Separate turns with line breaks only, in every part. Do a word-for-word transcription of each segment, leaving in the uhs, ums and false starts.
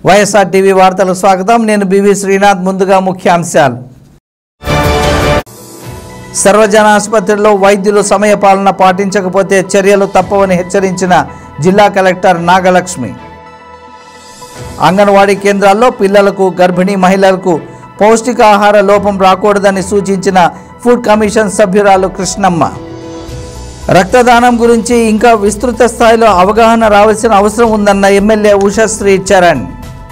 YSR TV వార్తలకు స్వాగతం. నేను బివి శ్రీనాథ్. ముందుగా ముఖ్యాంశాలు. సర్వజన ఆసుపత్రిలో వైద్యులు సమయపాలన పాటించకపోతే చర్యలు తప్పవని హెచ్చరించిన జిల్లా కలెక్టర్ నాగలక్ష్మి. అంగన్వాడీ కేంద్రాల్లో పిల్లలకు, గర్భిణీ మహిళలకు పౌష్టికాహార లోపం రాకూడదని సూచించిన ఫుడ్ కమిషన్ సభ్యురాలు కృష్ణమ్మ. రక్తదానం గురించి ఇంకా విస్తృత స్థాయిలో అవగాహన రావాల్సిన అవసరం ఉందన్న ఎమ్మెల్యే ఉషశ్రీ చరణ్.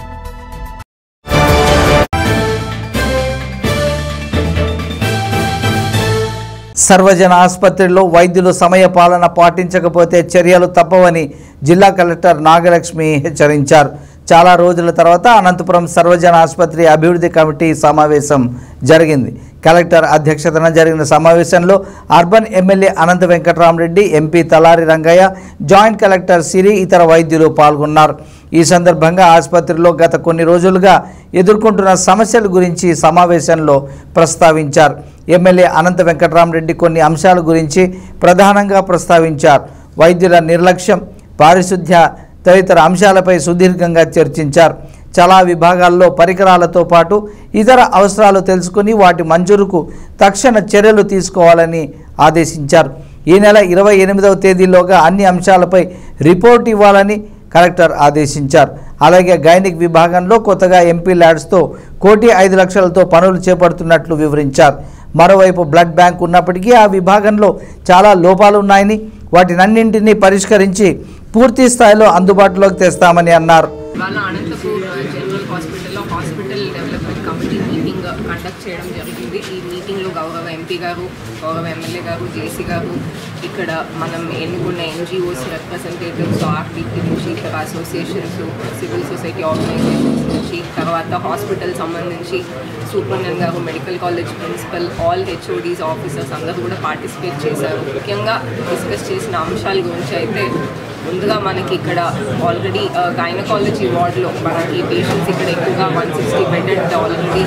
సర్వజన ఆసుపత్రిలో వైద్యులు సమయపాలన పాటించకపోతే చర్యలు తప్పవని జిల్లా కలెక్టర్ నాగలక్ష్మి హెచ్చరించారు. చాలా రోజుల తర్వాత అనంతపురం సర్వజన ఆసుపత్రి అభివృద్ధి కమిటీ సమావేశం జరిగింది. కలెక్టర్ అధ్యక్షతన జరిగిన సమావేశంలో urban MLA Anantha Venkatarama Reddy, MP Talari Rangaiah, joint collector Siri, ఇతర వైద్యులు పాల్గొన్నారు. ఈ సందర్భంగా ఆసుపత్రిలో గత కొన్ని రోజులుగా ఎదుర్కొంటున్న సమస్యల గురించి సమావేశంలో ప్రస్తావించారు. ఎమ్మెల్యే అనంత వెంకటరామరెడ్డి కొన్ని అంశాల గురించి ప్రధానంగా ప్రస్తావించారు. వైద్యుల నిర్లక్ష్యం, పారిశుద్ధ్య తదితర అంశాలపై సుదీర్ఘంగా చర్చించారు. చాలా విభాగాల్లో పరికరాలతో పాటు ఇతర అవసరాలు తెలుసుకుని వాటి మంజూరుకు తక్షణ చర్యలు తీసుకోవాలని ఆదేశించారు. ఈ నెల ఇరవై ఎనిమిదవ తేదీలోగా అన్ని అంశాలపై రిపోర్ట్ ఇవ్వాలని కలెక్టర్ ఆదేశించారు. అలాగే గైనిక్ విభాగంలో కొత్తగా ఎంపీ ల్యాడ్స్తో కోటి ఐదు లక్షలతో పనులు చేపడుతున్నట్లు వివరించారు. మరోవైపు బ్లడ్ బ్యాంక్ ఉన్నప్పటికీ ఆ విభాగంలో చాలా లోపాలు ఉన్నాయని, వాటినన్నింటినీ పరిష్కరించి పూర్తి స్థాయిలో అందుబాటులోకి తెస్తామని అన్నారు.
అనంతపూర్ జనరల్ హాస్పిటల్లో hospital development committee meeting conduct చేయడం జరిగింది. ఈ మీటింగ్లో గౌరవ ఎంపీ గారు, గౌరవ ఎమ్మెల్యే గారు, జేసీ గారు, ఇక్కడ మనం ఎన్నుకున్న ఎన్జిఓస్ రిప్రజెంటేటివ్స్, ఆర్టీపీ నుంచి, ఇతర అసోసియేషన్స్, సివిల్ సొసైటీ ఆర్గనైజేషన్స్ నుంచి, తర్వాత హాస్పిటల్ సంబంధించి సూపరింటెండెంట్ గారు, medical college principal, all HODs, officers అందరూ కూడా పార్టిసిపేట్ చేశారు. ముఖ్యంగా డిస్కస్ చేసిన అంశాల గురించి అయితే ముందుగా మనకి ఇక్కడ ఆల్రెడీ గైనకాలజీ వార్డులో మనకి పేషెంట్స్ ఇక్కడ ఎక్కువగా one sixty bedded already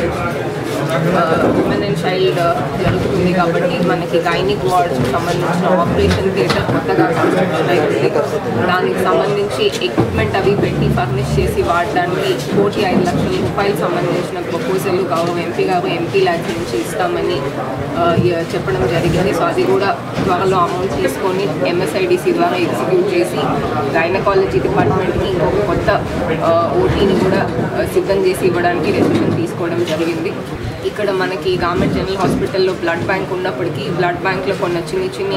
women and child జరుగుతుంది. కాబట్టి మనకి గైనిక్ వార్డ్స్కి సంబంధించిన ఆపరేషన్ థియేటర్ కొత్తగా కన్స్ట్రక్షన్ అవుతుంది. దానికి సంబంధించి ఎక్విప్మెంట్ అవి పెట్టి ఫర్నిష్ చేసి వాడడానికి కోటి ఐదు లక్షల రూపాయలకు సంబంధించిన ప్రపోజల్ గౌరవ ఎంపీ గారు ఎంపీ ల్యాబ్స్ నుంచి ఇస్తామని చెప్పడం జరిగింది. సో అది కూడా త్వరలో అమౌంట్ తీసుకొని ఎంఎస్ఐడిసి ద్వారా ఎగ్జిక్యూట్ చేసి గైనకాలజీ డిపార్ట్మెంట్కి ఇంకొక కొత్త ఓటీని కూడా సిద్ధం చేసి ఇవ్వడానికి డెసిషన్ తీసుకోవడం జరిగింది. ఇక్కడ మనకి గవర్నమెంట్ జనరల్ హాస్పిటల్లో బ్లడ్ బ్యాంక్ ఉన్నప్పటికీ బ్లడ్ బ్యాంక్లో కొన్ని చిన్ని చిన్ని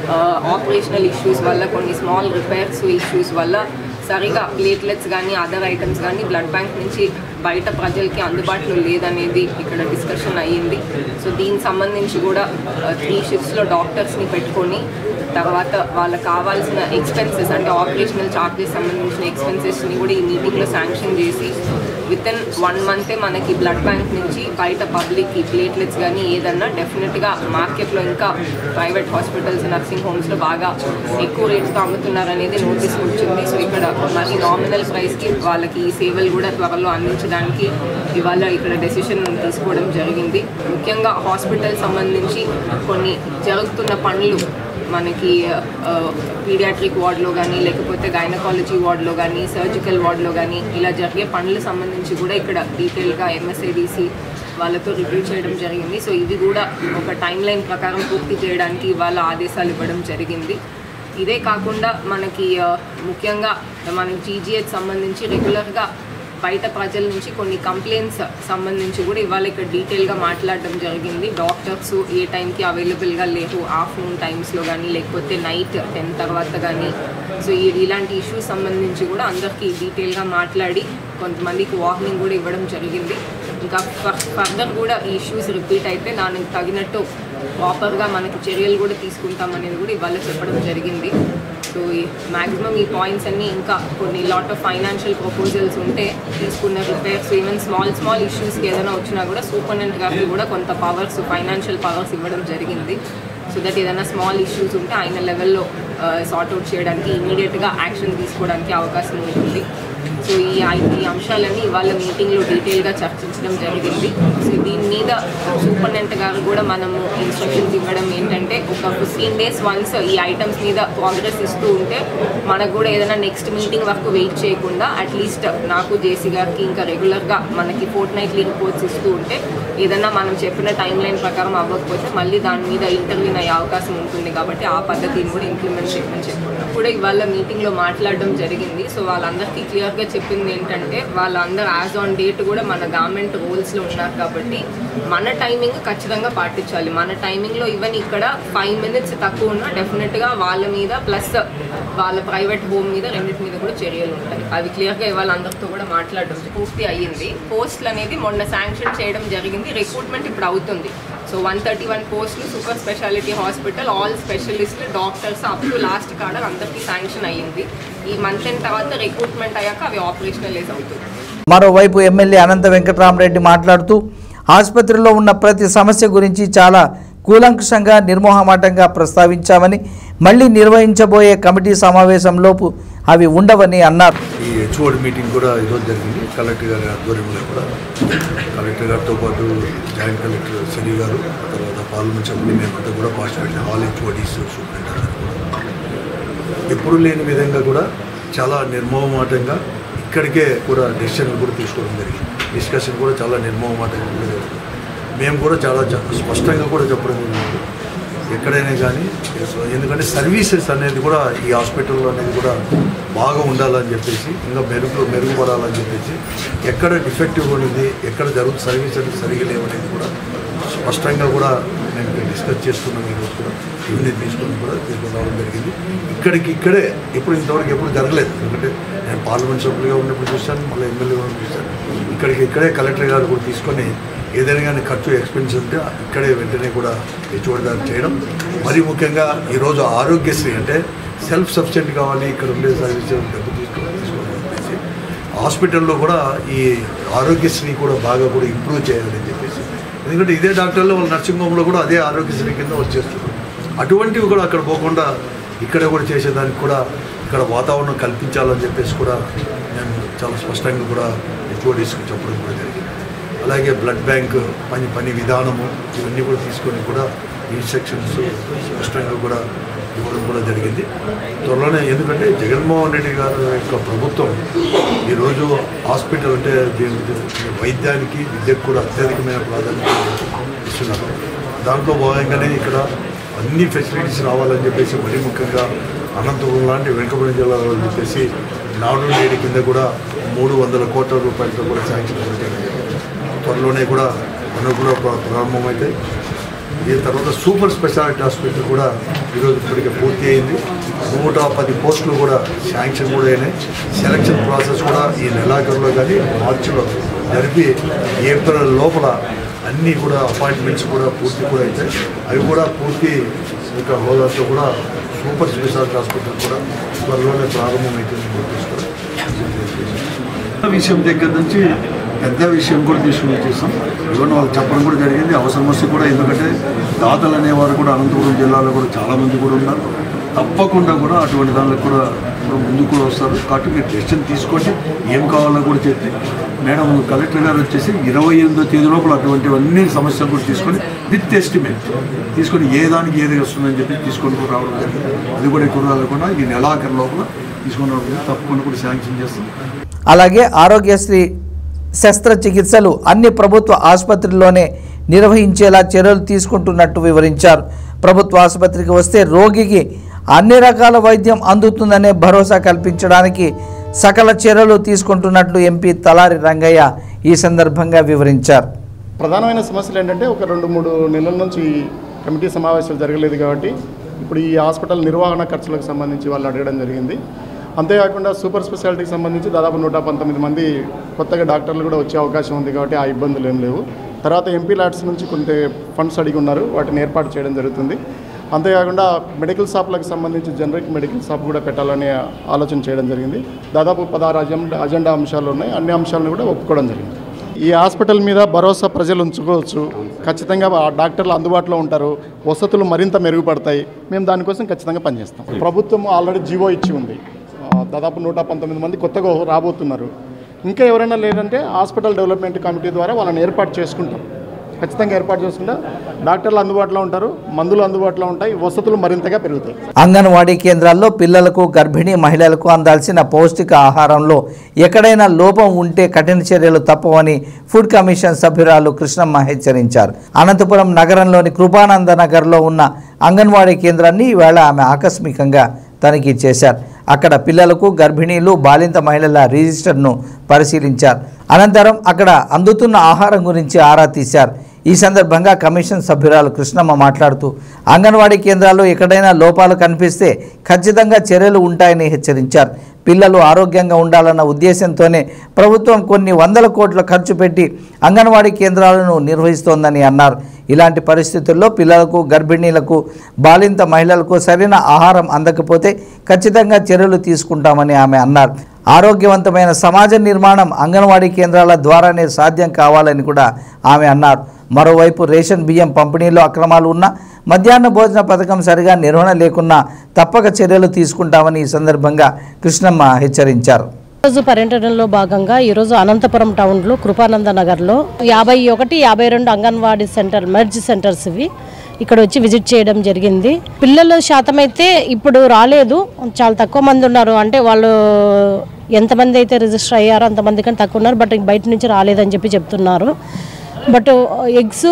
ఆపరేషనల్ ఇష్యూస్ వల్ల, కొన్ని స్మాల్ రిపేర్స్ ఇష్యూస్ వల్ల సరిగా ప్లేట్లెట్స్ కానీ అదర్ ఐటమ్స్ కానీ బ్లడ్ బ్యాంక్ నుంచి బయట ప్రజలకి అందుబాటులో లేదనేది ఇక్కడ డిస్కషన్ అయ్యింది. సో దీనికి సంబంధించి కూడా త్రీ షిఫ్ట్స్లో డాక్టర్స్ని పెట్టుకొని తర్వాత వాళ్ళకి కావాల్సిన ఎక్స్పెన్సెస్ అంటే ఆపరేషనల్ ఛార్జెస్ సంబంధించిన ఎక్స్పెన్సెస్ని కూడా ఈ మీటింగ్లో శాంక్షన్ చేసి విత్ ఇన్ వన్ మంతే మనకి బ్లడ్ బ్యాంక్ నుంచి బయట పబ్లిక్కి ప్లేట్లెట్స్ కానీ ఏదన్నా డెఫినెట్గా మార్కెట్లో ఇంకా ప్రైవేట్ హాస్పిటల్స్, నర్సింగ్ హోమ్స్లో బాగా ఎక్కువ రేట్స్తో అమ్ముతున్నారనేది నోటీస్ వచ్చింది. సో ఇక్కడ మరి నామినల్ ప్రైస్కి వాళ్ళకి ఈ సేవలు కూడా త్వరలో అందించడానికి ఇవాళ ఇక్కడ డెసిషన్ తీసుకోవడం జరిగింది. ముఖ్యంగా హాస్పిటల్ సంబంధించి కొన్ని జరుగుతున్న పనులు మనకి పీడియాట్రిక్ వార్డులో కానీ లేకపోతే గైనకాలజీ వార్డులో కానీ సర్జికల్ వార్డులో కానీ ఇలా జరిగే పనులకు సంబంధించి కూడా ఇక్కడ డీటెయిల్గా ఎంఎస్ఐడిసి వాళ్ళతో రివ్యూ చేయడం జరిగింది. సో ఇది కూడా ఒక టైం లైన్ ప్రకారం పూర్తి చేయడానికి ఇవాళ ఆదేశాలు ఇవ్వడం జరిగింది. ఇదే కాకుండా మనకి ముఖ్యంగా మనకి జీజీహెచ్ సంబంధించి రెగ్యులర్గా బయట ప్రజల నుంచి కొన్ని కంప్లైంట్స్ సంబంధించి కూడా ఇవాళ ఇక్కడ డీటెయిల్గా మాట్లాడడం జరిగింది. డాక్టర్స్ ఏ టైంకి అవైలబుల్గా లేరు, ఆఫ్టర్నూన్ టైమ్స్లో కానీ లేకపోతే నైట్ టెన్ తర్వాత కానీ. సో ఇలాంటి ఇష్యూస్ సంబంధించి కూడా అందరికీ డీటెయిల్గా మాట్లాడి కొంతమందికి వార్నింగ్ కూడా ఇవ్వడం జరిగింది. ఇంకా ఫర్దర్ కూడా ఈ ఇష్యూస్ రిపీట్ అయితే దానికి తగినట్టు ప్రాపర్గా మనకి చర్యలు కూడా తీసుకుంటామనేది కూడా ఇవాళ చెప్పడం జరిగింది. సో మ్యాక్సిమం ఈ పాయింట్స్ అన్నీ ఇంకా కొన్ని లాట్ ఆఫ్ ఫైనాన్షియల్ ప్రపోజల్స్ ఉంటే తీసుకున్న రిపేర్స్, ఈవెన్ స్మాల్ స్మాల్ ఇష్యూస్కి ఏదైనా వచ్చినా కూడా సూపరింటెండెంట్ గారికి కూడా కొంత పవర్స్, ఫైనాన్షియల్ పవర్స్ ఇవ్వడం జరిగింది. సో దట్ ఏదైనా స్మాల్ ఇష్యూస్ ఉంటే ఆయన లెవెల్లో సార్ట్అవుట్ చేయడానికి ఇమీడియట్గా యాక్షన్ తీసుకోవడానికి అవకాశం ఉంటుంది. సో ఈ ఈ అంశాలన్నీ ఇవాళ మీటింగ్లో డీటెయిల్గా చర్చించడం జరిగింది. సో దీని మీద సూపరింటెండెంట్ గారు కూడా మనము ఇన్స్ట్రక్షన్స్ ఇవ్వడం ఏంటంటే ఒక ఫిఫ్టీన్ డేస్ వన్స్ ఈ ఐటమ్స్ మీద ప్రోగ్రెస్ ఇస్తూ ఉంటే మనకు కూడా ఏదైనా నెక్స్ట్ మీటింగ్ వరకు వెయిట్ చేయకుండా అట్లీస్ట్ నాకు జేసీ గారికి ఇంకా రెగ్యులర్గా మనకి ఫోర్ట్ నైట్లీ రిపోర్ట్స్ ఇస్తూ ఉంటే ఏదైనా మనం చెప్పిన టైం లైన్ ప్రకారం అవ్వకపోతే మళ్ళీ దాని మీద ఇంటర్వ్యూన్ అయ్యే అవకాశం ఉంటుంది. కాబట్టి ఆ పద్ధతిని కూడా ఇంప్లిమెంట్ చేయమని చెప్పుకున్నాం. కూడా ఇవాళ మీటింగ్లో మాట్లాడడం జరిగింది. సో వాళ్ళందరికీ క్లియర్గా చెప్పింది ఏంటంటే వాళ్ళందరూ యాజ్ ఆన్ డేట్ కూడా మన గవర్నమెంట్ రూల్స్లో ఉన్నారు కాబట్టి మన టైమింగ్ ఖచ్చితంగా పాటించాలి. మన టైమింగ్లో ఈవెన్ ఇక్కడ ఫైవ్ మినిట్స్ తక్కువ ఉన్నా డెఫినెట్గా వాళ్ళ మీద ప్లస్ వాళ్ళ ప్రైవేట్ హోమ్ మీద రెండింటి మీద కూడా చర్యలు ఉంటాయి. అది క్లియర్గా ఇవాళ అందరితో కూడా మాట్లాడడం పూర్తి అయ్యింది. పోస్టులు అనేది మొన్న శాంక్షన్ చేయడం జరిగింది. రిక్రూట్మెంట్ ఇప్పుడు అవుతుంది. సో వన్ థర్టీ వన్ పోస్టులు సూపర్ స్పెషాలిటీ హాస్పిటల్ ఆల్ స్పెషలిస్టులు doctors up to last cadre అందరికీ శాంక్షన్ అయ్యింది. ఈ మంత్ ఎండ్ తర్వాత రిక్రూట్మెంట్ అయ్యాక అవి ఆపరేషనలైజ్ అవుతుంది.
మరోవైపు ఎమ్మెల్యే అనంత వెంకటరామరెడ్డి మాట్లాడుతూ ఆసుపత్రిలో ఉన్న ప్రతి సమస్య గురించి చాలా కూలంకషంగా నిర్మోహమాటంగా ప్రస్తావించామని మళ్ళీ నిర్వహించబోయే కమిటీ సమావేశంలోపు అవి ఉండవని అన్నారు.
ఈ హెచ్ఓడి మీటింగ్ కూడా ఈరోజు జరిగింది. కలెక్టర్ గారి ఆధ్వర్యంలో కూడా కలెక్టర్ గారితో పాటు జాయింట్ కలెక్టర్ శని గారు తర్వాత పార్లమెంట్ సభ్యులు మేమంతా కూడా పార్టిసిపేట్ ఆల్ హెచ్ఓడీస్ సూపరింటెండెంట్ ఎప్పుడు లేని విధంగా కూడా చాలా నిర్మోహమాటంగా ఇక్కడికే కూడా డెసిషన్లు కూడా తీసుకోవడం జరిగింది. డిస్కషన్ కూడా చాలా నిర్మోహమాటంగా కూడా జరుగుతుంది. మేము కూడా చాలా స్పష్టంగా కూడా చెప్పడం జరిగింది ఎక్కడైనా కానీ. ఎందుకంటే సర్వీసెస్ అనేది కూడా ఈ హాస్పిటల్లో అనేది కూడా బాగా ఉండాలని చెప్పేసి ఇంకా మెరుగు మెరుగుపడాలని చెప్పేసి ఎక్కడ డిఫెక్టివ్ ఉన్నది ఎక్కడ జరుగుతుంది సర్వీస్ అనేది సరిగా లేవనేది కూడా స్పష్టంగా కూడా మేము డిస్కస్ చేసుకున్నాం. ఈరోజు కూడా ఇవన్నీ తీసుకుని కూడా తీసుకుని రావడం జరిగింది. ఇక్కడికి ఇక్కడే ఎప్పుడు ఇంతవరకు ఎప్పుడు జరగలేదు. ఎందుకంటే నేను పార్లమెంట్ సభ్యులుగా ఉన్నప్పుడు చూశాను, మళ్ళీ ఎమ్మెల్యేగా ఉన్నప్పుడు చూశాను. ఇక్కడికి ఇక్కడే కలెక్టర్ గారు కూడా తీసుకొని ఏదైనా కానీ ఖర్చు ఎక్స్పెన్స్ ఉంటే ఇక్కడే వెంటనే కూడా హెచ్ఓడి గారు చేయడం. మరీ ముఖ్యంగా ఈరోజు ఆరోగ్యశ్రీ అంటే సెల్ఫ్ సఫిషియెంట్ కావాలి ఇక్కడ ఉండే సర్వీస్ డబ్బు తీసుకొని తీసుకోవాలని చెప్పేసి హాస్పిటల్లో కూడా ఈ ఆరోగ్యశ్రీ కూడా బాగా కూడా ఇంప్రూవ్ చేయాలని చెప్పేసి. ఎందుకంటే ఇదే డాక్టర్లు వాళ్ళు నర్సింగ్ హోమ్లో కూడా అదే ఆరోగ్యశ్రీ కింద వచ్చేస్తున్నారు. అటువంటివి కూడా అక్కడ పోకుండా ఇక్కడ కూడా చేసేదానికి కూడా ఇక్కడ వాతావరణం కల్పించాలని చెప్పేసి కూడా నేను చాలా స్పష్టంగా కూడా హెచ్ఓడీస్కి చెప్పడం కూడా జరిగింది. అలాగే బ్లడ్ బ్యాంక్ పని పని విధానము ఇవన్నీ కూడా తీసుకొని కూడా ఇన్స్ట్రక్షన్స్ స్పష్టంగా కూడా ఇవ్వడం కూడా జరిగింది త్వరలోనే. ఎందుకంటే జగన్మోహన్ రెడ్డి గారి యొక్క ప్రభుత్వం ఈరోజు హాస్పిటల్ అంటే వైద్యానికి విద్యకు కూడా అత్యధికమైన ప్రాధాన్యత ఇస్తున్నారు. దాంట్లో భాగంగానే ఇక్కడ అన్ని ఫెసిలిటీస్ రావాలని చెప్పేసి మరీ ముఖ్యంగా అనంతపురం లాంటి వెనుకబడిన జిల్లాలో చెప్పేసి నాడు నేడు కింద కూడా మూడు వందల కోట్ల రూపాయలతో కూడా శాంక్షన్ జరిగింది. త్వరలోనే కూడా మనకు కూడా ప్రారంభమైతే దీని తర్వాత సూపర్ స్పెషాలిటీ హాస్పిటల్ కూడా ఈరోజు ఇప్పటికే పూర్తి అయింది. నూట పది పోస్టులు కూడా శాంక్షన్ కూడా అయినాయి. సెలక్షన్ ప్రాసెస్ కూడా ఈ నెలాఖరులో కానీ మార్చిలో జరిపి ఏప్రిల్ లోపల అన్నీ కూడా అపాయింట్మెంట్స్ కూడా పూర్తి కూడా అవుతాయి. అవి కూడా పూర్తి ఒక హోదాతో కూడా సూపర్ స్పెషాలిటీ హాస్పిటల్ కూడా త్వరలోనే ప్రారంభమవుతుంది. విషయం దగ్గర నుంచి పెద్ద విషయం కూడా తీసుకుని చేస్తాం. ఇవన్నీ వాళ్ళు చెప్పడం కూడా జరిగింది. అవసరం వస్తే కూడా ఎందుకంటే దాతలు అనేవారు కూడా అనంతపురం జిల్లాలో కూడా చాలామంది కూడా ఉన్నారు. తప్పకుండా కూడా అటువంటి దానిలో కూడా ముందుకు కూడా వస్తారు. కాబట్టి మీరు డెసిషన్ తీసుకోండి, ఏం కావాలో కూడా చెప్పి మేడం కలెక్టర్ గారు వచ్చేసి ఇరవై ఎనిమిదో తేదీ లోపల అటువంటివన్నీ సమస్యలు కూడా తీసుకొని విత్ ఎస్టిమేట్ తీసుకొని ఏ దానికి ఏది వస్తుందని చెప్పి తీసుకొని కూడా రావడం జరిగింది. అది కూడా ఎక్కువ రాకుండా ఈ నెలాఖరు లోపల తీసుకొని రావడం తప్పకుండా కూడా శాంక్షన్ చేస్తాం.
అలాగే ఆరోగ్యశ్రీ శస్త్రచికిత్సలు అన్ని ప్రభుత్వ ఆసుపత్రుల్లోనే నిర్వహించేలా చర్యలు తీసుకుంటున్నట్టు వివరించారు. ప్రభుత్వ ఆసుపత్రికి వస్తే రోగికి అన్ని రకాల వైద్యం అందుతుందనే భరోసా కల్పించడానికి సకల చర్యలు తీసుకుంటున్నట్లు ఎంపీ తలారి రంగయ్య ఈ సందర్భంగా వివరించారు.
ప్రధానమైన సమస్యలు ఏంటంటే ఒక రెండు మూడు నెలల నుంచి కమిటీ సమావేశాలు జరగలేదు కాబట్టి ఇప్పుడు ఈ హాస్పిటల్ నిర్వహణ ఖర్చులకు సంబంధించి వాళ్ళు అడగడం జరిగింది. అంతేకాకుండా సూపర్ స్పెషాలిటీకి సంబంధించి దాదాపు నూట పంతొమ్మిది మంది కొత్తగా డాక్టర్లు కూడా వచ్చే అవకాశం ఉంది కాబట్టి ఆ ఇబ్బందులు ఏం లేవు. తర్వాత ఎంపీ ల్యాడ్స్ నుంచి కొంత ఫండ్స్ అడిగి ఉన్నారు, వాటిని ఏర్పాటు చేయడం జరుగుతుంది. అంతేకాకుండా మెడికల్ షాప్లకు సంబంధించి జనరిక్ మెడికల్ షాప్ కూడా పెట్టాలని ఆలోచన చేయడం జరిగింది. దాదాపు పదహారు అజెండా అజెండా అంశాలు ఉన్నాయి. అన్ని అంశాలను కూడా ఒప్పుకోవడం జరిగింది. ఈ హాస్పిటల్ మీద భరోసా ప్రజలు ఉంచుకోవచ్చు. ఖచ్చితంగా డాక్టర్లు అందుబాటులో ఉంటారు, వసతులు మరింత మెరుగుపడతాయి. మేము దానికోసం ఖచ్చితంగా పనిచేస్తాం. ప్రభుత్వం ఆల్రెడీ జీవో ఇచ్చి ఉంది. దాదాపు నూట పంతొమ్మిది మంది కొత్తగా రాబోతున్నారు. ఇంకా ఎవరైనా లేదంటే హాస్పిటల్ డెవలప్మెంట్ కమిటీ ద్వారా వాళ్ళని ఏర్పాటు చేసుకుంటాం. ఖచ్చితంగా ఏర్పాటు చేసుకుంటే డాక్టర్లు అందుబాటులో ఉంటారు, మందులు అందుబాటులో ఉంటాయి, వసతులు మరింతగా పెరుగుతాయి.
అంగన్వాడీ కేంద్రాల్లో పిల్లలకు, గర్భిణీ మహిళలకు అందాల్సిన పౌష్టిక ఆహారంలో ఎక్కడైనా లోపం ఉంటే కఠిన చర్యలు తప్పవని ఫుడ్ కమిషన్ సభ్యురాలు కృష్ణమ్మ హెచ్చరించారు. అనంతపురం నగరంలోని కృపానంద నగర్లో ఉన్న అంగన్వాడీ కేంద్రాన్ని ఈవేళ ఆమె ఆకస్మికంగా తనిఖీ చేశారు. అక్కడ పిల్లలకు, గర్భిణీలు, బాలింత మహిళల రిజిస్టర్ను పరిశీలించారు. అనంతరం అక్కడ అందుతున్న ఆహారం గురించి ఆరా తీశారు. ఈ సందర్భంగా కమిషన్ సభ్యురాలు కృష్ణమ్మ మాట్లాడుతూ అంగన్వాడీ కేంద్రాల్లో ఎక్కడైనా లోపాలు కనిపిస్తే ఖచ్చితంగా చర్యలు ఉంటాయని హెచ్చరించారు. పిల్లలు ఆరోగ్యంగా ఉండాలన్న ఉద్దేశంతోనే ప్రభుత్వం కొన్ని వందల కోట్ల ఖర్చు పెట్టి అంగన్వాడీ కేంద్రాలను నిర్వహిస్తోందని అన్నారు. ఇలాంటి పరిస్థితుల్లో పిల్లలకు, గర్భిణీలకు, బాలింత మహిళలకు సరైన ఆహారం అందకపోతే ఖచ్చితంగా చర్యలు తీసుకుంటామని ఆమె అన్నారు. ఆరోగ్యవంతమైన సమాజ నిర్మాణం అంగన్వాడీ కేంద్రాల ద్వారానే సాధ్యం కావాలని కూడా ఆమె అన్నారు. మరోవైపు రేషన్ బియ్యం పంపిణీలో అక్రమాలు ఉన్నా, మధ్యాహ్న భోజన పథకం సరిగా నిర్వహణ లేకున్నా తప్పక చర్యలు తీసుకుంటామని ఈ సందర్భంగా కృష్ణమ్మ హెచ్చరించారు.
రోజు పర్యటనలో భాగంగా ఈరోజు అనంతపురం టౌన్లో కృపానంద నగర్లో యాభై ఒకటి యాభై రెండు అంగన్వాడీ సెంటర్ మెర్జ్ సెంటర్స్ ఇవి ఇక్కడ వచ్చి విజిట్ చేయడం జరిగింది. పిల్లల శాతం అయితే ఇప్పుడు రాలేదు, చాలా తక్కువ మంది ఉన్నారు. అంటే వాళ్ళు ఎంతమంది అయితే రిజిస్టర్ అయ్యారో అంతమంది కంటే తక్కువ ఉన్నారు. బట్ బయట నుంచి రాలేదని చెప్పి చెప్తున్నారు. బట్ ఎగ్స్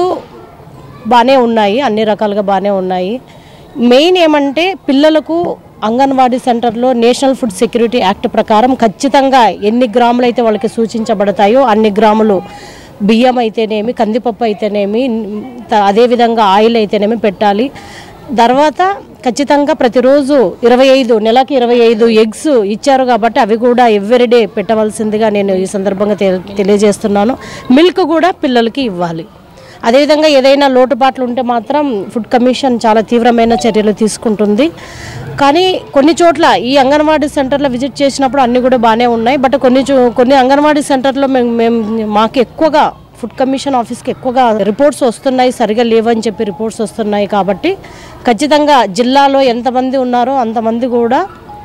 బాగానే ఉన్నాయి, అన్ని రకాలుగా బాగానే ఉన్నాయి. మెయిన్ ఏమంటే పిల్లలకు అంగన్వాడీ సెంటర్లో నేషనల్ ఫుడ్ సెక్యూరిటీ యాక్ట్ ప్రకారం ఖచ్చితంగా ఎన్ని గ్రాములు అయితే వాళ్ళకి సూచించబడతాయో అన్ని గ్రాములు బియ్యం అయితేనేమి, కందిపప్పు అయితేనేమి, అదేవిధంగా ఆయిల్ అయితేనేమి పెట్టాలి. తర్వాత ఖచ్చితంగా ప్రతిరోజు ఇరవై ఐదు నెలకి ఇరవై ఐదు ఎగ్స్ ఇచ్చారు కాబట్టి అవి కూడా ఎవ్రీడే పెట్టవలసిందిగా నేను ఈ సందర్భంగా తెలియజేస్తున్నాను. మిల్క్ కూడా పిల్లలకి ఇవ్వాలి. అదేవిధంగా ఏదైనా లోటుపాట్లు ఉంటే మాత్రం ఫుడ్ కమిషన్ చాలా తీవ్రమైన చర్యలు తీసుకుంటుంది. కానీ కొన్ని చోట్ల ఈ అంగన్వాడీ సెంటర్లో విజిట్ చేసినప్పుడు అన్నీ కూడా బాగానే ఉన్నాయి. బట్ కొన్ని కొన్ని అంగన్వాడీ సెంటర్లో మేము మేము మాకు ఎక్కువగా ఫుడ్ కమిషన్ ఆఫీస్కి ఎక్కువగా రిపోర్ట్స్ వస్తున్నాయి, సరిగా లేవని చెప్పి రిపోర్ట్స్ వస్తున్నాయి. కాబట్టి ఖచ్చితంగా జిల్లాలో ఎంతమంది ఉన్నారో అంతమంది కూడా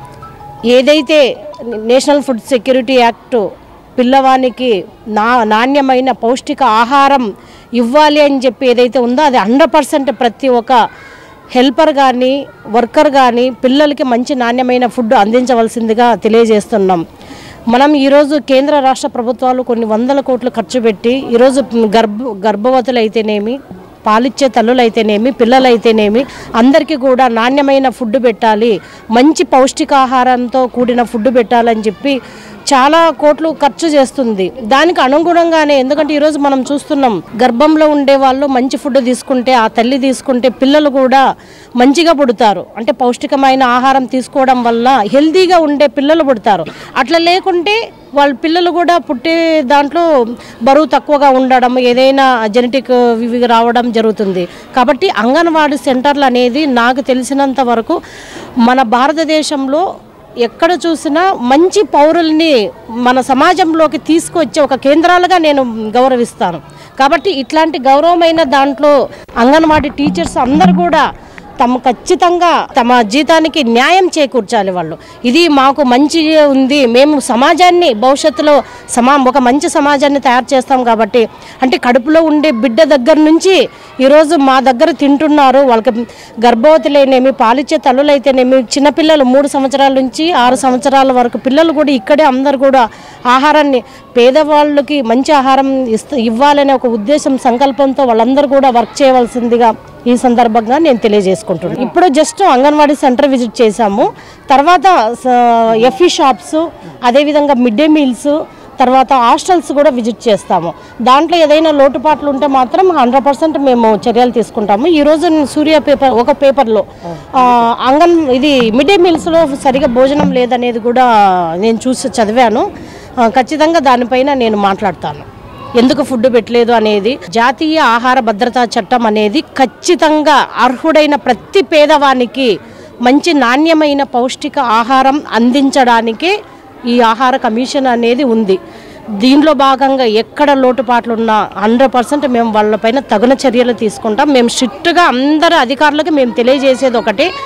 ఏదైతే నేషనల్ ఫుడ్ సెక్యూరిటీ యాక్ట్ పిల్లవానికి నా నాణ్యమైన పౌష్టిక ఆహారం ఇవ్వాలి అని చెప్పి ఏదైతే ఉందో అది హండ్రెడ్ పర్సెంట్ ప్రతి ఒక్క హెల్పర్ కానీ వర్కర్ కానీ పిల్లలకి మంచి నాణ్యమైన ఫుడ్ అందించవలసిందిగా తెలియజేస్తున్నాం. మనం ఈరోజు కేంద్ర రాష్ట్ర ప్రభుత్వాలు కొన్ని వందల కోట్లు ఖర్చు పెట్టి ఈరోజు గర్భ గర్భవతులు అయితేనేమి, పాలిచ్చే తల్లులు అయితేనేమి, పిల్లలు అయితేనేమి అందరికీ కూడా నాణ్యమైన ఫుడ్ పెట్టాలి, మంచి పౌష్టికాహారంతో కూడిన ఫుడ్ పెట్టాలని చెప్పి చాలా కోట్లు ఖర్చు చేస్తుంది. దానికి అనుగుణంగానే, ఎందుకంటే ఈరోజు మనం చూస్తున్నాం గర్భంలో ఉండే వాళ్ళు మంచి ఫుడ్ తీసుకుంటే, ఆ తల్లి తీసుకుంటే పిల్లలు కూడా మంచిగా పుడతారు. అంటే పౌష్టికమైన ఆహారం తీసుకోవడం వల్ల హెల్తీగా ఉండే పిల్లలు పుడతారు. అట్లా లేకుంటే వాళ్ళ పిల్లలు కూడా పుట్టే దాంట్లో బరువు తక్కువగా ఉండడం, ఏదైనా జెనెటిక్ ఇవి రావడం జరుగుతుంది. కాబట్టి అంగన్వాడీ సెంటర్లు అనేది నాకు తెలిసినంత వరకు మన భారతదేశంలో ఎక్కడ చూసినా మంచి పౌరుల్ని మన సమాజంలోకి తీసుకొచ్చే ఒక కేంద్రాలుగా నేను గౌరవిస్తాను. కాబట్టి ఇట్లాంటి గౌరవమైన దాంట్లో అంగన్వాడీ టీచర్స్ అందరూ కూడా తమ ఖచ్చితంగా తమ జీతానికి న్యాయం చేకూర్చాలి. వాళ్ళు ఇది మాకు మంచి ఉంది, మేము సమాజాన్ని భవిష్యత్తులో సమా ఒక మంచి సమాజాన్ని తయారు చేస్తాం. కాబట్టి అంటే కడుపులో ఉండే బిడ్డ దగ్గర నుంచి ఈరోజు మా దగ్గర తింటున్నారు. వాళ్ళకి గర్భవతులైనేమి, పాలిచ్చే తల్లులైతేనేమి, చిన్నపిల్లలు మూడు సంవత్సరాల నుంచి ఆరు సంవత్సరాల వరకు పిల్లలు కూడా ఇక్కడే అందరు కూడా ఆహారాన్ని పేదవాళ్ళకి మంచి ఆహారం ఇస్తూ ఇవ్వాలనే ఒక ఉద్దేశం సంకల్పంతో వాళ్ళందరూ కూడా వర్క్ చేయవలసిందిగా ఈ సందర్భంగా నేను తెలియజేసుకుంటున్నాను. ఇప్పుడు జస్ట్ అంగన్వాడీ సెంటర్ విజిట్ చేశాము. తర్వాత ఎఫ్ఈ షాప్స్, అదేవిధంగా మిడ్ డే మీల్స్, తర్వాత హాస్టల్స్ కూడా విజిట్ చేస్తాము. దాంట్లో ఏదైనా లోటుపాట్లు ఉంటే మాత్రం హండ్రెడ్ పర్సెంట్ మేము చర్యలు తీసుకుంటాము. ఈరోజు సూర్య పేపర్ ఒక పేపర్లో అంగన్ ఇది మిడ్ డే మీల్స్లో సరిగా భోజనం లేదనేది కూడా నేను చూసి చదివాను. ఖచ్చితంగా దానిపైన నేను మాట్లాడతాను. ఎందుకు ఫుడ్ పెట్టలేదు అనేది. జాతీయ ఆహార భద్రతా చట్టం అనేది ఖచ్చితంగా అర్హుడైన ప్రతి పేదవానికి మంచి నాణ్యమైన పౌష్టిక ఆహారం అందించడానికే ఈ ఆహార కమిషన్ అనేది ఉంది. దీనిలో భాగంగా ఎక్కడ లోటుపాట్లు ఉన్నా హండ్రెడ్ పర్సెంట్ మేము వాళ్ళపైన తగిన చర్యలు తీసుకుంటాం. మేము స్ట్రిక్ట్గా అందరు అధికారులకు మేము తెలియజేసేది ఒకటి,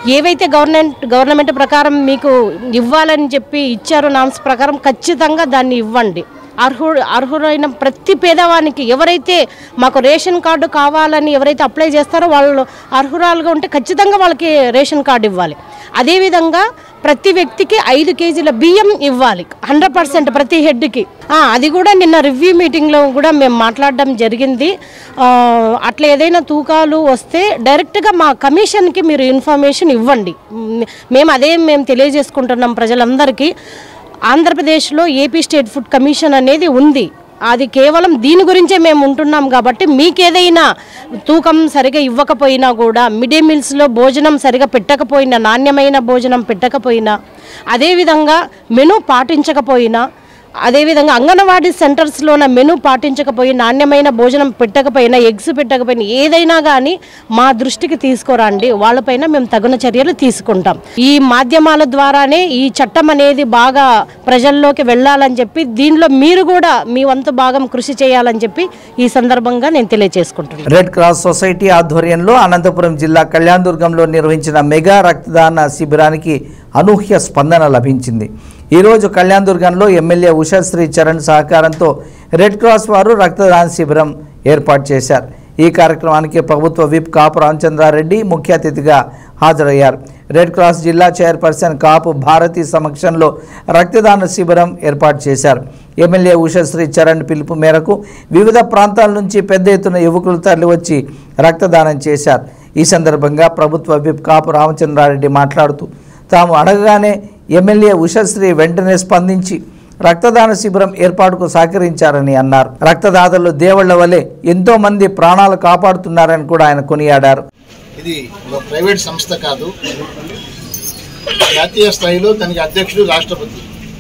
ఏవైతే గవర్నమెంట్ గవర్నమెంట్ ప్రకారం మీకు ఇవ్వాలని చెప్పి ఇచ్చారో నామ్స్ ప్రకారం ఖచ్చితంగా దాన్ని ఇవ్వండి. అర్హుడు అర్హులైన ప్రతి పేదవానికి ఎవరైతే మాకు రేషన్ కార్డు కావాలని ఎవరైతే అప్లై చేస్తారో వాళ్ళు అర్హురాలుగా ఉంటే ఖచ్చితంగా వాళ్ళకి రేషన్ కార్డు ఇవ్వాలి. అదేవిధంగా ప్రతి వ్యక్తికి ఐదు కేజీల బియ్యం ఇవ్వాలి హండ్రెడ్ పర్సెంట్ ప్రతి హెడ్కి. అది కూడా నిన్న రివ్యూ మీటింగ్లో కూడా మేము మాట్లాడడం జరిగింది. అట్లా ఏదైనా తూకాలు వస్తే డైరెక్ట్గా మా కమిషన్కి మీరు ఇన్ఫర్మేషన్ ఇవ్వండి. మేము అదే మేము తెలియజేసుకుంటున్నాం ప్రజలందరికీ. ఆంధ్రప్రదేశ్లో ఏపీ స్టేట్ ఫుడ్ కమిషన్ అనేది ఉంది. అది కేవలం దీని గురించే మేము ఉంటున్నాం కాబట్టి మీకు ఏదైనా తూకం సరిగా ఇవ్వకపోయినా కూడా మిడ్ డే మీల్స్లో భోజనం సరిగా పెట్టకపోయినా నాణ్యమైన భోజనం పెట్టకపోయినా అదేవిధంగా మెనూ పాటించకపోయినా అదేవిధంగా అంగన్వాడీ సెంటర్స్లోన మెనూ పాటించకపోయి నాణ్యమైన భోజనం పెట్టకపోయినా ఎగ్స్ పెట్టకపోయినా ఏదైనా కానీ మా దృష్టికి తీసుకురండి. వాళ్ళపైన మేము తగిన చర్యలు తీసుకుంటాం. ఈ మాధ్యమాల ద్వారానే ఈ చట్టం అనేది బాగా ప్రజల్లోకి వెళ్ళాలని చెప్పి దీనిలో మీరు కూడా మీ వంతు భాగం కృషి చేయాలని చెప్పి ఈ సందర్భంగా నేను తెలియజేసుకుంటున్నాను.
రెడ్ క్రాస్ సొసైటీ ఆధ్వర్యంలో అనంతపురం జిల్లా కళ్యాణదుర్గంలో నిర్వహించిన మెగా రక్తదాన శిబిరానికి అనూహ్య స్పందన లభించింది. ఈరోజు కళ్యాణదుర్గంలో ఎమ్మెల్యే ఉషాశ్రీ చరణ్ సహకారంతో రెడ్ క్రాస్ వారు రక్తదాన శిబిరం ఏర్పాటు చేశారు. ఈ కార్యక్రమానికి ప్రభుత్వ విప్ కాపు రామచంద్రారెడ్డి ముఖ్య అతిథిగా హాజరయ్యారు. రెడ్ క్రాస్ జిల్లా చైర్పర్సన్ కాపు భారతి సమక్షంలో రక్తదాన శిబిరం ఏర్పాటు చేశారు. ఎమ్మెల్యే ఉషాశ్రీ చరణ్ పిలుపు మేరకు వివిధ ప్రాంతాల నుంచి పెద్ద ఎత్తున యువకులు తరలివచ్చి రక్తదానం చేశారు. ఈ సందర్భంగా ప్రభుత్వ విప్ కాపు రామచంద్రారెడ్డి మాట్లాడుతూ తాము అడగగానే ఎమ్మెల్యే ఉషాశ్రీ వెంటనే స్పందించి రక్తదాన శిబిరం ఏర్పాటుకు సహకరించారని అన్నారు. రక్తదాతలు దేవుళ్ల వలె ఎంతో మంది ప్రాణాలు కాపాడుతున్నారని కూడా ఆయన కొనియాడారు.
ఇది ఒక ప్రైవేట్ సంస్థ కాదు, జాతీయ స్థాయిలో దానికి అధ్యక్షుడు రాష్ట్రపతి,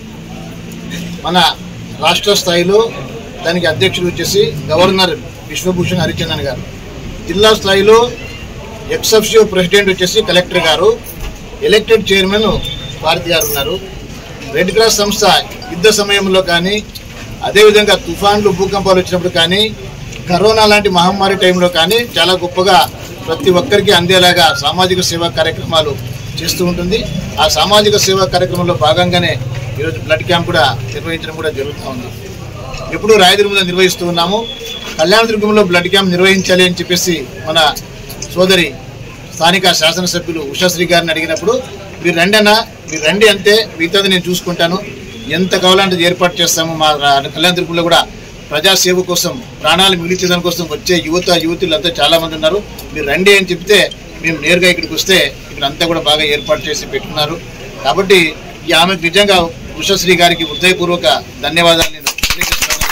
మన రాష్ట్ర స్థాయిలో దానికి అధ్యక్షుడు వచ్చేసి గవర్నర్ విశ్వభూషణ్ హరిచందన్ గారు, జిల్లా స్థాయిలో ఎక్సెప్షియో ప్రెసిడెంట్ వచ్చేసి కలెక్టర్ గారు, ఎలక్టెడ్ చైర్మన్ భారతి గారు ఉన్నారు. రెడ్ క్రాస్ సంస్థ యుద్ధ సమయంలో కానీ అదేవిధంగా తుఫాన్లు భూకంపాలు వచ్చినప్పుడు కానీ కరోనా లాంటి మహమ్మారి టైంలో కానీ చాలా గొప్పగా ప్రతి ఒక్కరికి అందేలాగా సామాజిక సేవా కార్యక్రమాలు చేస్తూ ఉంటుంది. ఆ సామాజిక సేవా కార్యక్రమంలో భాగంగానే ఈరోజు బ్లడ్ క్యాంప్ కూడా నిర్వహించడం కూడా జరుగుతూ ఉంది. ఎప్పుడూ రాయదుర్గంలో నిర్వహిస్తూ ఉన్నాము. కళ్యాణదుర్గంలో బ్లడ్ క్యాంప్ నిర్వహించాలి అని చెప్పేసి మన సోదరి స్థానిక శాసనసభ్యులు ఉషాశ్రీ గారిని అడిగినప్పుడు మీరు రండి అన్న, మీరు రండి అంతే, మిగతాది నేను చూసుకుంటాను, ఎంత కావాలంటే ఏర్పాటు చేస్తాము. మా కళ్యాణదుర్గంలో కూడా ప్రజాసేవ కోసం ప్రాణాలు మిగిలించడం కోసం వచ్చే యువత యువతులు అంతా చాలామంది ఉన్నారు, మీరు రండి అని చెప్తే మేము నేరుగా ఇక్కడికి వస్తే ఇక్కడ అంతా కూడా బాగా ఏర్పాటు చేసి పెట్టుకున్నారు. కాబట్టి ఈ ఆమెకు నిజంగా ఉషాశ్రీ గారికి హృదయపూర్వక ధన్యవాదాలు నేను తెలియజేస్తాను.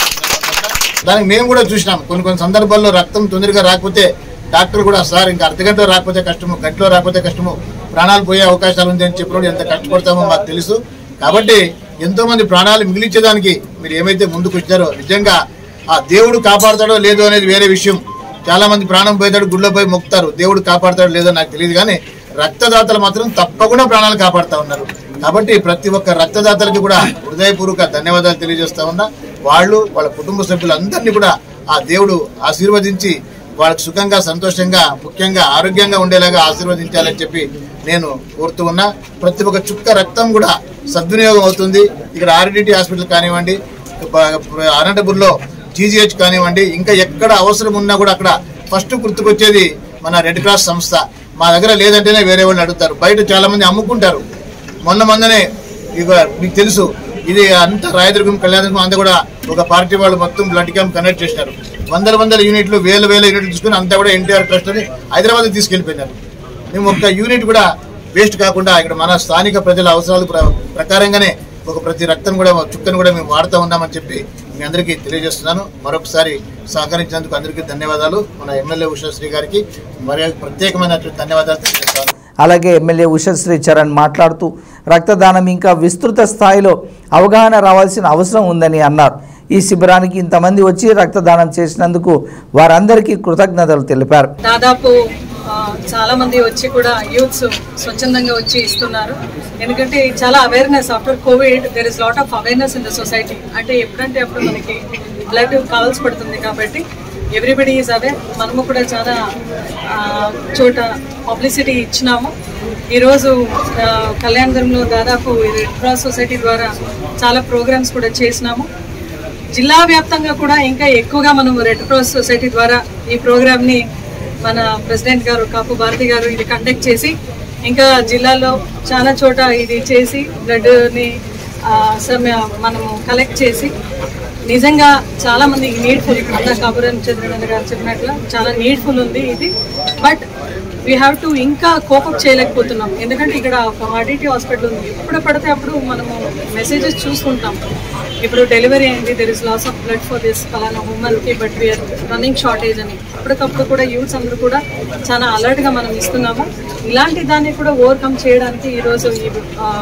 దానికి మేము కూడా చూసినాం, కొన్ని కొన్ని సందర్భాల్లో రక్తం తొందరగా రాకపోతే డాక్టర్ కూడా సార్ ఇంకా అర్ధ గంటలో రాకపోతే కష్టము, గంటలో రాకపోతే కష్టము, ప్రాణాలు పోయే అవకాశాలు ఉంది అని చెప్పినప్పుడు ఎంత కష్టపడతామో మాకు తెలుసు. కాబట్టి ఎంతో మంది ప్రాణాలు మిగిలించేదానికి మీరు ఏమైతే ముందుకు వచ్చారో నిజంగా ఆ దేవుడు కాపాడతాడో లేదో అనేది వేరే విషయం. చాలా మంది ప్రాణం పోయేతాడు గుళ్ళో పోయి మొక్కుతారు, దేవుడు కాపాడతాడో లేదో నాకు తెలియదు, కానీ రక్తదాతలు మాత్రం తప్పకుండా ప్రాణాలు కాపాడుతూ ఉన్నారు. కాబట్టి ప్రతి ఒక్క రక్తదాతలకి కూడా హృదయపూర్వక ధన్యవాదాలు తెలియజేస్తా ఉన్నా. వాళ్ళు వాళ్ళ కుటుంబ సభ్యులందరినీ కూడా ఆ దేవుడు ఆశీర్వదించి వాళ్ళకి సుఖంగా సంతోషంగా ముఖ్యంగా ఆరోగ్యంగా ఉండేలాగా ఆశీర్వదించాలని చెప్పి నేను కోరుతూ ఉన్నా. ప్రతి ఒక్క చుక్క రక్తం కూడా సద్వినియోగం అవుతుంది. ఇక్కడ ఆర్డిటి హాస్పిటల్ కానివ్వండి, అనంతపూర్లో జీజీహెచ్ కానివ్వండి, ఇంకా ఎక్కడ అవసరం ఉన్నా కూడా అక్కడ ఫస్ట్ గుర్తుకొచ్చేది మన రెడ్ క్రాస్ సంస్థ. మా దగ్గర లేదంటేనే వేరే వాళ్ళని అడుగుతారు. బయట చాలా మంది అమ్ముకుంటారు. మొన్న మొన్ననే ఇక మీకు తెలుసు, ఇది అంతా రాయదుర్గం కళ్యాణదుర్గం అంతా కూడా ఒక పార్టీ వాళ్ళు మొత్తం బ్లడ్ క్యాంప్ కండక్ట్ చేసినారు. వందల వందల యూనిట్లు వేల వేల యూనిట్లు తీసుకుని అంతా కూడా ఎన్టీఆర్ ట్రస్ట్ అని హైదరాబాద్ తీసుకెళ్లిపోయినారు. మేము ఒక్క యూనిట్ కూడా వేస్ట్ కాకుండా ఇక్కడ మన స్థానిక ప్రజల అవసరాలు ప్రకారంగానే ఒక ప్రతి రక్తం కూడా చుక్కను కూడా మేము వాడుతూ ఉన్నామని చెప్పి మీ అందరికీ తెలియజేస్తున్నాను. మరొకసారి సహకరించినందుకు అందరికీ ధన్యవాదాలు. మన ఎమ్మెల్యే ఉషాశ్రీ గారికి మరి ప్రత్యేకమైనటువంటి ధన్యవాదాలు తెలియజేస్తాను.
అలాగే ఎమ్మెల్యే ఉషాశ్రీ చరణ్ మాట్లాడుతూ రక్తదానం ఇంకా విస్తృత స్థాయిలో అవగాహన రావాల్సిన అవసరం ఉందని అన్నారు. ఈ శిబిరానికి ఇంతమంది వచ్చి రక్తదానం చేసినందుకు వారందరికీ కృతజ్ఞతలు తెలిపారు.
దాదాపు చాలా మంది వచ్చి కూడా యూత్స్ స్వచ్ఛందంగా వచ్చి ఇస్తున్నారు. ఎందుకంటే చాలా awareness after COVID there is lot of awareness in the society. అంటే ఎప్పుడంటే అప్పుడు మనకి బ్లడ్ కావాల్సి పడుతుంది కాబట్టి ఎవ్రీబడి ఈజ్ అవేర్. మనము కూడా చాలా చోట పబ్లిసిటీ ఇచ్చినాము. ఈరోజు కళ్యాణదుర్గంలో దాదాపు రెడ్ క్రాస్ సొసైటీ ద్వారా చాలా ప్రోగ్రామ్స్ కూడా చేసినాము. జిల్లా వ్యాప్తంగా కూడా ఇంకా ఎక్కువగా మనం రెడ్ క్రాస్ సొసైటీ ద్వారా ఈ ప్రోగ్రామ్ని మన ప్రెసిడెంట్ గారు కాపు భారతి గారు ఇది కండక్ట్ చేసి ఇంకా జిల్లాలో చాలా చోట ఇది చేసి బ్లడ్ని మనము కలెక్ట్ చేసి నిజంగా చాలా మందికి నీడ్ఫుల్ అంతా కాపురం చంద్రబాబు గారు చెప్పినట్లు చాలా నీడ్ఫుల్ ఉంది ఇది. బట్ వీ హ్యావ్ టు ఇంకా కోపప్ చేయలేకపోతున్నాం. ఎందుకంటే ఇక్కడ ఒక ఆర్డిటీ హాస్పిటల్ ఉంది. ఎప్పుడు పడితే అప్పుడు మనము మెసేజెస్ చూసుకుంటాం. ఇప్పుడు డెలివరీ అయింది, there is loss of blood for this ఫలానా ఉమెన్కి, బట్ వీఆర్ రన్నింగ్ షార్టేజ్ అని అప్పటికప్పుడు కూడా యూత్స్ అందరూ కూడా చాలా అలర్ట్గా మనం ఇస్తున్నాము. ఇలాంటి దాన్ని కూడా ఓవర్కమ్ చేయడానికి ఈరోజు ఈ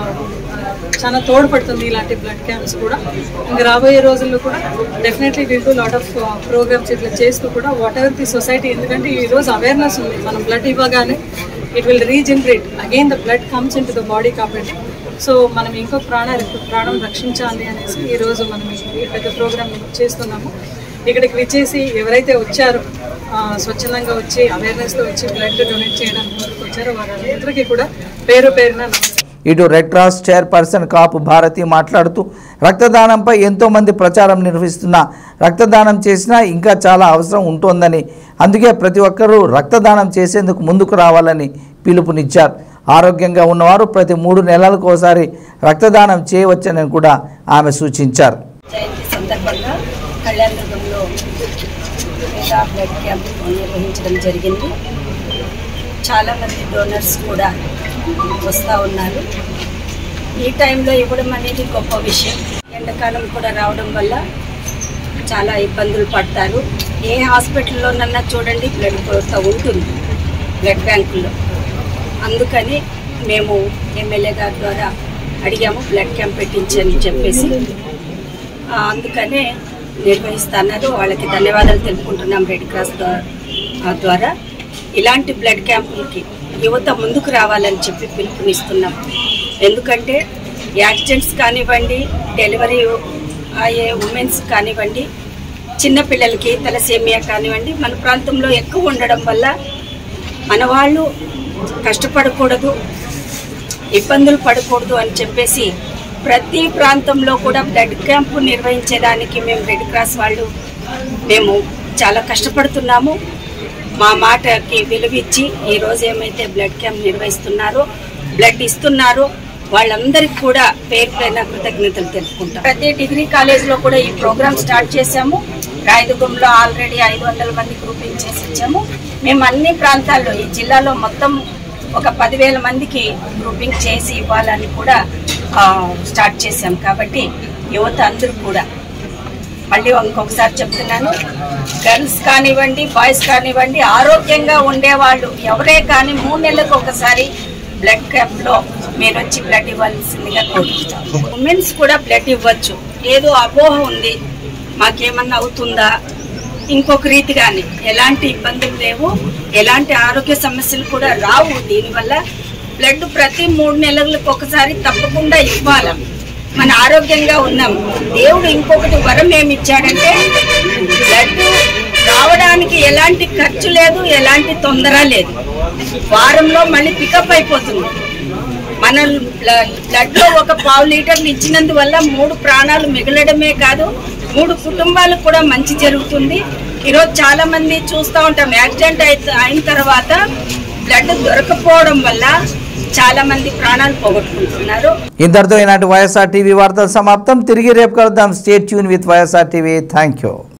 చాలా తోడ్పడుతుంది ఇలాంటి బ్లడ్ క్యాంప్స్ కూడా. ఇంకా రాబోయే రోజుల్లో కూడా definitely will do lot of programmes ఇట్లా చేస్తూ కూడా వాట్ ఎవర్ ది సొసైటీ, ఎందుకంటే ఈరోజు అవేర్నెస్ ఉంది. మనం బ్లడ్ ఇవ్వగానే it will regenerate again the blood comes into the body కాబట్టి సో మనం ఇంకో ప్రాణ ప్రాణం రక్షించాలి అనేసి ఈరోజు మనం ఈ పెద్ద ప్రోగ్రామ్ చేస్తున్నాము. ఇక్కడికి విచ్చేసి ఎవరైతే వచ్చారో స్వచ్ఛందంగా వచ్చి అవేర్నెస్తో వచ్చి బ్లడ్ డొనేట్ చేయడానికి ముందుకు వచ్చారో వారందరికీ కూడా పేరు పేరున.
ఇటు red cross chairperson Kapu Bharathi మాట్లాడుతూ రక్తదానంపై ఎంతోమంది ప్రచారం నిర్వహిస్తున్నా రక్తదానం చేసినా ఇంకా చాలా అవసరం ఉంటుందని, అందుకే ప్రతి ఒక్కరూ రక్తదానం చేసేందుకు ముందుకు రావాలని పిలుపునిచ్చారు. ఆరోగ్యంగా ఉన్నవారు ప్రతి మూడు నెలలకు ఒకసారి రక్తదానం చేయవచ్చని కూడా ఆమె సూచించారు.
జయంతి సందర్భంగా కళ్యాణదుర్గంలో మెగా బ్లడ్ క్యాంప్ నిర్వహించడం జరిగింది. చాలామంది డోనర్స్ కూడా వస్తూ ఉన్నారు. ఈ టైంలో ఇవ్వడం అనేది గొప్ప విషయం. ఎండాకాలం కూడా రావడం వల్ల చాలా ఇబ్బందులు పడతారు. ఏ హాస్పిటల్లోనన్నా చూడండి బ్లడ్ కొరత ఉంటుంది బ్లడ్ బ్యాంకుల్లో. అందుకని మేము ఎమ్మెల్యే గారి ద్వారా అడిగాము బ్లడ్ క్యాంప్ పెట్టించని చెప్పేసి, అందుకనే నిర్వహిస్తున్నారు. వాళ్ళకి ధన్యవాదాలు తెలుపుకుంటున్నాం రెడ్ క్రాస్ ద్వారా. ఇలాంటి బ్లడ్ క్యాంపులకి యువత ముందుకు రావాలని చెప్పి పిలుపునిస్తున్నాం. ఎందుకంటే యాక్సిడెంట్స్ కానివ్వండి, డెలివరీ అయ్యే ఉమెన్స్ కానివ్వండి, చిన్నపిల్లలకి తలసేమియా కానివ్వండి మన ప్రాంతంలో ఎక్కువ ఉండడం వల్ల మన వాళ్ళు కష్టపడకూడదు, ఇబ్బందులు పడకూడదు అని చెప్పేసి ప్రతి ప్రాంతంలో కూడా బ్లడ్ క్యాంపు నిర్వహించేదానికి మేము రెడ్ క్రాస్ వాళ్ళు మేము చాలా కష్టపడుతున్నాము. మా మాటకి విలువిచ్చి ఈరోజు ఏమైతే బ్లడ్ క్యాంప్ నిర్వహిస్తున్నారో, బ్లడ్ ఇస్తున్నారో వాళ్ళందరికీ కూడా పేరు పైన కృతజ్ఞతలు తెలుపుకుంటాం. ప్రతి డిగ్రీ కాలేజ్లో కూడా ఈ ప్రోగ్రామ్ స్టార్ట్ చేశాము. రాయదుర్గంలో ఆల్రెడీ ఐదు వందల మంది గ్రూపింగ్ చేసి ఇచ్చాము. మేము అన్ని ప్రాంతాల్లో ఈ జిల్లాలో మొత్తం ఒక పదివేల మందికి గ్రూపింగ్ చేసి ఇవ్వాలని కూడా స్టార్ట్ చేశాం. కాబట్టి యువత అందరూ కూడా మళ్ళీ ఇంకొకసారి చెప్తున్నాను, గర్ల్స్ కానివ్వండి, బాయ్స్ కానివ్వండి, ఆరోగ్యంగా ఉండేవాళ్ళు ఎవరే కానీ మూడు నెలలకు ఒకసారి బ్లడ్ క్యాంప్లో మీరు వచ్చి బ్లడ్ ఇవ్వాల్సిందిగా కోరుకుంటాం. ఉమెన్స్ కూడా బ్లడ్ ఇవ్వచ్చు. ఏదో అపోహ ఉంది మాకేమన్నా అవుతుందా, ఇంకొక రీతి కానీ ఎలాంటి ఇబ్బందులు లేవు, ఎలాంటి ఆరోగ్య సమస్యలు కూడా రావు. దీనివల్ల బ్లడ్ ప్రతి మూడు నెలలకు ఒకసారి తప్పకుండా ఇవ్వాలి. మన ఆరోగ్యంగా ఉన్నాం. దేవుడు ఇంకొకటి వరం ఏమి ఇచ్చాడంటే బ్లడ్ రావడానికి ఎలాంటి ఖర్చు లేదు, ఎలాంటి తొందర లేదు. వారంలో మళ్ళీ పికప్ అయిపోతుంది. మన బ్లడ్లో ఒక పావు లీటర్లు ఇచ్చినందువల్ల మూడు ప్రాణాలు మిగలడమే కాదు, మూడు కుటుంబాలకు కూడా మంచి జరుగుతుంది. ఈరోజు చాలా మంది చూస్తూ ఉంటాం యాక్సిడెంట్ అయిన తర్వాత బ్లడ్ దొరకపోవడం వల్ల చాలా మంది ప్రాణాలు పోగొట్టుకుంటున్నారు.
ఇంతటితో ఈనాటి వైఎస్ఆర్ టీవీ వార్తలు సమాప్తం. తిరిగి రేపు కలుద్దాం. Stay tune with YSR TV. Thank you.